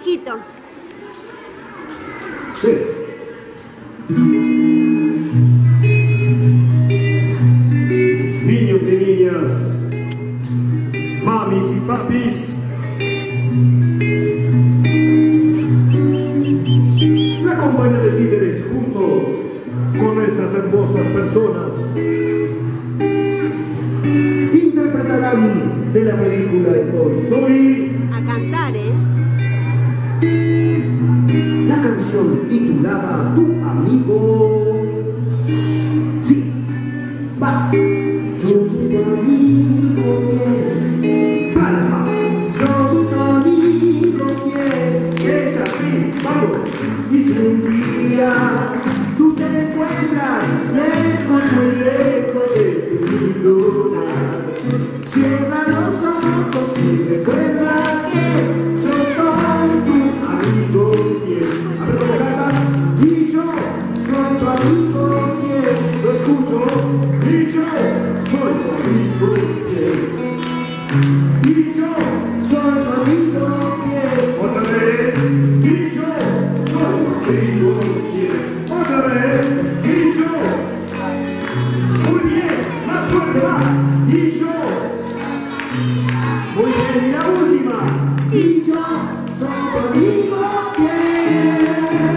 bajito. Sí. Niños y niñas, mamis y papis, la compañía de títeres juntos con estas hermosas personas interpretarán de la película de Toy Story A cantar, la canción titulada Tu Amigo. Sí, va. Yo soy tu amigo fiel. Palmas. Yo soy tu amigo fiel. Es así, vamos. Y si un día tú te encuentras lejos, muy lejos de tu luna, cierra los ojos y recuerda que yo soy tu amigo fiel. A ver cómo canta. Y yo soy tu amigo fiel. Lo escucho. Y yo soy tu amigo fiel. Y yo soy tu amigo fiel. Otra vez. Y yo soy tu amigo fiel. Otra vez. Y yo. Muy bien. Más fuerte va. Y yo. Muy bien. Y la última. Y yo soy tu amigo fiel.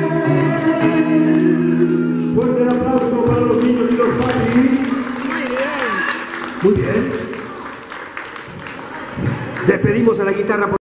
Fuerte el aplauso para los niños y los papis. Muy bien. Despedimos a la guitarra.